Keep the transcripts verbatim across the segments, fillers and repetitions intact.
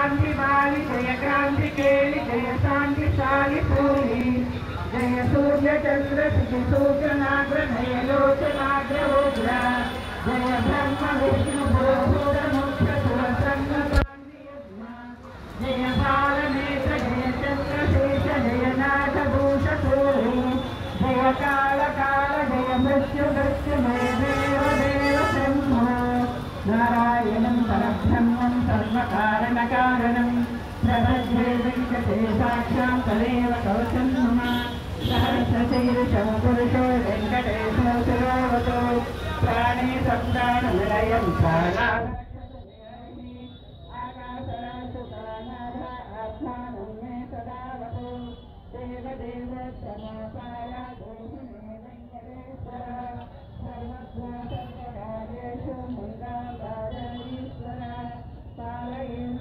कांति बाली जय क्रांति केली जय शांति शाली पूरी जय सूर्य चंद्र सिद्धि सूर्य नाग्र जय लोचनाग्र उग्र जय ब्रह्म विष्णु भूभूत मुख्य सुरसंग कांति जय बाल नेत्र जय चंद्रशेष जय नाथ भूष सूरी जय काल काल जय मृत्यु मृत्युमय देव देव ब्रह्म नारायणं परब्रह्मं सर्वकारणकारणं प्रपद्ये वेङ्कटेशाख्यां तदेव कवचं मम सहस्रशीर्षं पुरुषो वेङ्कटेशो शिरोवतो प्राणे सप्ताननिलयं प्राणानाथानाथात्मानं मे सदावतु देवदेवोत्तमोपाय देहि मे वेङ्कटेश्वर सर्वत्र सर्वकार्येषु मङ्गलाकारीश्वर पालयेन्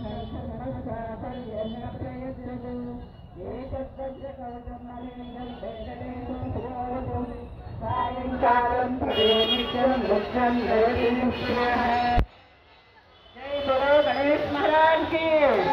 पर्यन्नप्रयच्छतु एतद्वज्रकवचं मलिनं वेङ्कटेशं शिरोवतु सायङ्कालं प्रदे नित्यं वृक्षं जयति निश्चयः। जय बोलो गणेश महाराज की।